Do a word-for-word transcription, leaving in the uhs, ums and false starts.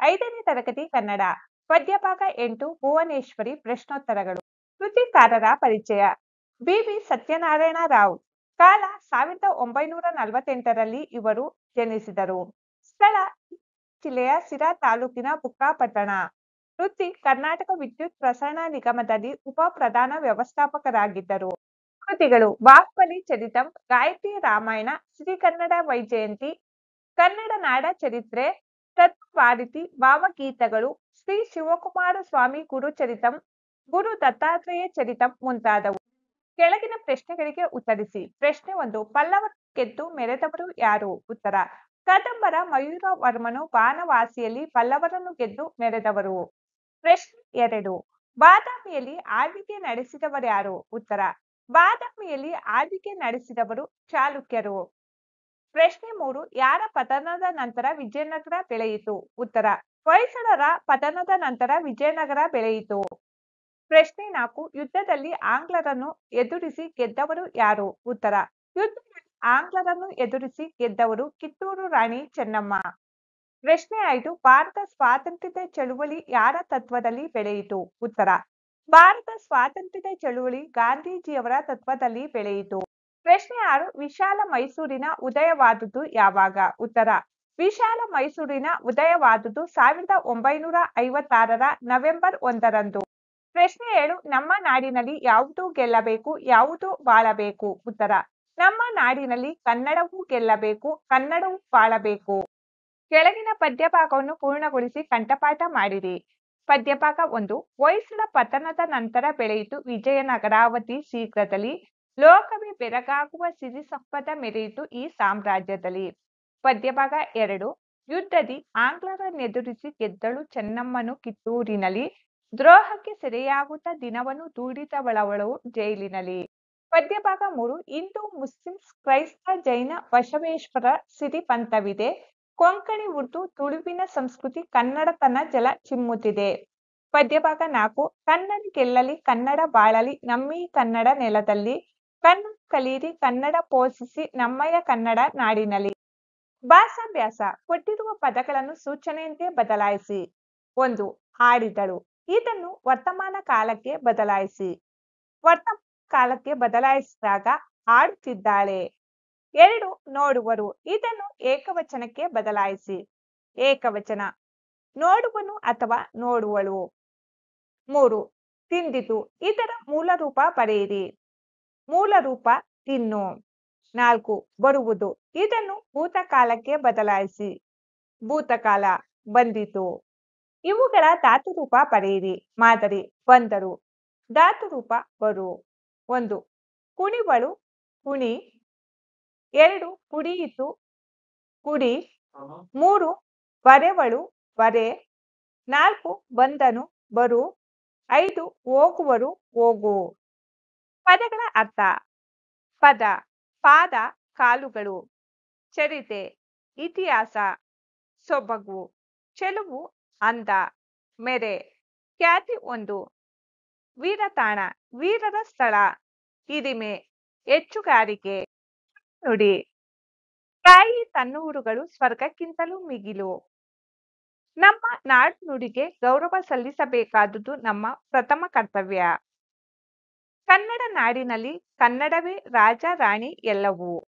ಐದನೇ ತರಗತಿ ಕನ್ನಡ ಪದ್ಯಭಾಗ ಎಂಟು ಭುವನೇಶ್ವರಿ ಪ್ರಶ್ನೋತ್ತರಗಳು. ಕೃತಿಕಾರರ ಪರಿಚಯ. B V Satyanarayana Rao. ಕಾಲ ಸಾವಿರದ ಒಂಬೈನೂರ ನಲವತ್ತೆಂಟರಲ್ಲಿ ಇವರು ಜನಿಸಿದರು. ಸ್ಥಳ ಜಿಲ್ಲೆಯ ಸಿರಾ ತಾಲೂಕಿನ ಬುಕ್ಕಾಪಟ್ಟಣ. ವೃತ್ತಿ ಕರ್ನಾಟಕ ವಿದ್ಯುತ್ ಪ್ರಸರಣ ನಿಗಮದಲ್ಲಿ ಉಪ ಪ್ರಧಾನ ವ್ಯವಸ್ಥಾಪಕರಾಗಿದ್ದರು. ಕೃತಿಗಳು: ಬಾಹುಬಲಿ ಚರಿತಂ, ಗಾಯತ್ರಿ ರಾಮಾಯಣ, ಶ್ರೀಕನ್ನಡ ವೈಜಯಂತಿ, ಕನ್ನಡ ನಾಡ ಚರಿತ್ರೆ, ತತ್ವಭಾರತಿ, ಭಾವಗೀತಗಳು, ಶ್ರೀ ಶಿವಕುಮಾರ ಸ್ವಾಮಿ ಗುರುಚರಿತಂ, ಗುರು ದತ್ತಾತ್ರೇಯ ಚರಿತಂ ಮುಂತಾದವು. ಕೆಳಗಿನ ಪ್ರಶ್ನೆಗಳಿಗೆ ಉತ್ತರಿಸಿ. ಪ್ರಶ್ನೆ ಒಂದು: ಪಲ್ಲವರ ಗೆದ್ದು ಮೆರೆದವರು ಯಾರು? ಉತ್ತರ: ಕದಂಬರ ಮಯೂರವರ್ಮನು ಬಾನವಾಸಿಯಲ್ಲಿ ಪಲ್ಲವರನ್ನು ಗೆದ್ದು ಮೆರೆದವರು. ಪ್ರಶ್ನೆ ಎರಡು: ಬಾದಾಮಿಯಲ್ಲಿ ಆಳ್ವಿಕೆ ನಡೆಸಿದವರ್ಯಾರು? ಉತ್ತರ: ಬಾದಾಮಿಯಲ್ಲಿ ಆಳ್ವಿಕೆ ನಡೆಸಿದವರು ಚಾಲುಕ್ಯರು. ಪ್ರಶ್ನೆ ಮೂರು: ಯಾರ ಪತನದ ನಂತರ ವಿಜಯನಗರ ಬೆಳೆಯಿತು? ಉತ್ತರ: ಹೊಯ್ಸಳರ ಪತನದ ನಂತರ ವಿಜಯನಗರ ಬೆಳೆಯಿತು. ಪ್ರಶ್ನೆ ನಾಲ್ಕು: ಯುದ್ಧದಲ್ಲಿ ಆಂಗ್ಲರನ್ನು ಎದುರಿಸಿ ಗೆದ್ದವರು ಯಾರು? ಉತ್ತರ: ಯುದ್ಧದಲ್ಲಿ ಆಂಗ್ಲರನ್ನು ಎದುರಿಸಿ ಗೆದ್ದವರು ಕಿತ್ತೂರು ರಾಣಿ ಚೆನ್ನಮ್ಮ. ಪ್ರಶ್ನೆ ಐದು: ಭಾರತ ಸ್ವಾತಂತ್ರ್ಯದ ಚಳುವಳಿ ಯಾರ ತತ್ವದಲ್ಲಿ ಬೆಳೆಯಿತು? ಉತ್ತರ: ಭಾರತ ಸ್ವಾತಂತ್ರ್ಯದ ಚಳುವಳಿ ಗಾಂಧೀಜಿಯವರ ತತ್ವದಲ್ಲಿ ಬೆಳೆಯಿತು. ಪ್ರಶ್ನೆ ಆರು: ವಿಶಾಲ ಮೈಸೂರಿನ ಉದಯವಾದುದು ಯಾವಾಗ? ಉತ್ತರ: ವಿಶಾಲ ಮೈಸೂರಿನ ಉದಯವಾದುದು ಸಾವಿರದ ಒಂಬೈನೂರ ಐವತ್ತಾರರ ನವೆಂಬರ್ ಒಂದರಂದು. ಪ್ರಶ್ನೆ ಏಳು: ನಮ್ಮ ನಾಡಿನಲ್ಲಿ ಯಾವುದು ಗೆಲ್ಲಬೇಕು, ಯಾವುದು ಬಾಳಬೇಕು? ಉತ್ತರ: ನಮ್ಮ ನಾಡಿನಲ್ಲಿ ಕನ್ನಡವೂ ಗೆಲ್ಲಬೇಕು, ಕನ್ನಡವೂ ಬಾಳಬೇಕು. ಕೆಳಗಿನ ಪದ್ಯಭಾಗವನ್ನು ಪೂರ್ಣಗೊಳಿಸಿ ಕಂಠಪಾಠ ಮಾಡಿರಿ. ಪದ್ಯಭಾಗ ಒಂದು: ಹೊಯ್ಸಳ ಪತನದ ನಂತರ ಬೆಳೆಯಿತು ವಿಜಯನಗರಾವತಿ ಶೀಘ್ರದಲ್ಲಿ, ಲೋಕವೇ ಬೆರಗಾಗುವ ಸಿರಿ ಸಂಪದ ಮೆರೆಯಿತು ಈ ಸಾಮ್ರಾಜ್ಯದಲ್ಲಿ. ಪದ್ಯಭಾಗ ಎರಡು: ಯುದ್ಧದಿ ಆಂಗ್ಲರನ್ನೆದುರಿಸಿ ಗೆದ್ದಳು ಚೆನ್ನಮ್ಮನು ಕಿತ್ತೂರಿನಲ್ಲಿ, ದ್ರೋಹಕ್ಕೆ ಸೆರೆಯಾಗುತ್ತ ದಿನವನ್ನು ದೂಡಿದವಳವಳು ಜೈಲಿನಲ್ಲಿ. ಪದ್ಯಭಾಗ ಮೂರು: ಹಿಂದೂ ಮುಸ್ಲಿಂ ಕ್ರೈಸ್ತ ಜೈನ ಬಸವೇಶ್ವರ ಸಿರಿಪಂಥವಿದೆ, ಕೊಂಕಣಿ ಉರ್ದು ತುಳುವಿನ ಸಂಸ್ಕೃತಿ ಕನ್ನಡತನ ಜಲ ಚಿಮ್ಮುತ್ತಿದೆ. ಪದ್ಯಭಾಗ ನಾಲ್ಕು: ಕನ್ನಡ ಗೆಲ್ಲಲಿ ಕನ್ನಡ ಬಾಳಲಿ ನಮ್ಮೀ ಕನ್ನಡ ನೆಲದಲ್ಲಿ, ಕನ್ನಡ ಕಲಿಯಿರಿ ಕನ್ನಡ ಪೋಷಿಸಿ ನಮ್ಮಯ ಕನ್ನಡ ನಾಡಿನಲ್ಲಿ. ಭಾಷಾಭ್ಯಾಸ. ಕೊಟ್ಟಿರುವ ಪದಗಳನ್ನು ಸೂಚನೆಯಂತೆ ಬದಲಾಯಿಸಿ. ಒಂದು: ಆಡಿದಳು. ಇದನ್ನು ವರ್ತಮಾನ ಕಾಲಕ್ಕೆ ಬದಲಾಯಿಸಿ. ವರ್ತಮಾನ ಕಾಲಕ್ಕೆ ಬದಲಾಯಿಸಿದಾಗ ಆಡುತ್ತಿದ್ದಾಳೆ. ಎರಡು: ನೋಡುವರು. ಇದನ್ನು ಏಕವಚನಕ್ಕೆ ಬದಲಾಯಿಸಿ. ಏಕವಚನ: ನೋಡುವನು ಅಥವಾ ನೋಡುವಳು. ಮೂರು: ತಿಂದಿತು. ಇದರ ಮೂಲರೂಪ ಬರೆಯಿರಿ. ಮೂಲರೂಪ ತಿನ್ನು. ನಾಲ್ಕು: ಬರುವುದು. ಇದನ್ನು ಭೂತಕಾಲಕ್ಕೆ ಬದಲಾಯಿಸಿ. ಭೂತಕಾಲ: ಬಂದಿತು. ಇವುಗಳ ಧಾತುರೂಪ ಬರೆಯಿರಿ. ಮಾದರಿ: ಬಂದರು. ಧಾತುರೂಪ ಬರು. ಒಂದು: ಕುಣಿವಳು, ಕುಣಿ. ಎರಡು: ಕುಡಿಯಿತು, ಕುಡಿ. ಮೂರು: ಬರೆವಳು, ಬರೆ. ನಾಲ್ಕು: ಬಂದನು, ಬರು. ಐದು: ಹೋಗುವರು, ಹೋಗು. ಪದಗಳ ಅರ್ಥ. ಪದ: ಪಾದ, ಕಾಲುಗಳು. ಚರಿತೆ: ಇತಿಹಾಸ. ಸೊಬಗು: ಚೆಲುವು, ಅಂದ. ಮೆರೆ: ಖ್ಯಾತಿ ಒಂದು. ವೀರತಾಣ: ವೀರರ ಸ್ಥಳ. ಹಿರಿಮೆ: ಹೆಚ್ಚುಗಾರಿಕೆ. ನುಡಿ: ತಾಯಿ ತನ್ನೂರುಗಳು ಸ್ವರ್ಗಕ್ಕಿಂತಲೂ ಮಿಗಿಲು. ನಮ್ಮ ನಾಡು ನುಡಿಗೆ ಗೌರವ ಸಲ್ಲಿಸಬೇಕಾದುದು ನಮ್ಮ ಪ್ರಥಮ ಕರ್ತವ್ಯ. ಕನ್ನಡ ನಾಡಿನಲ್ಲಿ ಕನ್ನಡವೇ ರಾಜ ರಾಣಿ ಎಲ್ಲವೂ.